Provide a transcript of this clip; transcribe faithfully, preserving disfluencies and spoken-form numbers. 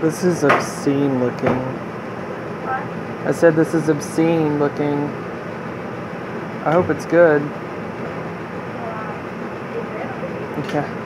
This is obscene looking. I said this is obscene looking. I hope it's good. Okay.